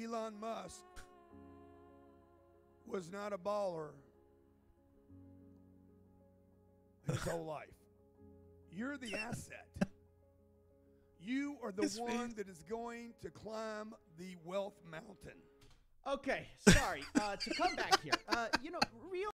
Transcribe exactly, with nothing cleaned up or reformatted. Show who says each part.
Speaker 1: Elon Musk was not a baller his whole life. You're the asset. You are the
Speaker 2: His
Speaker 1: one
Speaker 2: face.
Speaker 1: that is going to climb the wealth mountain.
Speaker 3: Okay, sorry. Uh, to come back here, uh, you know, real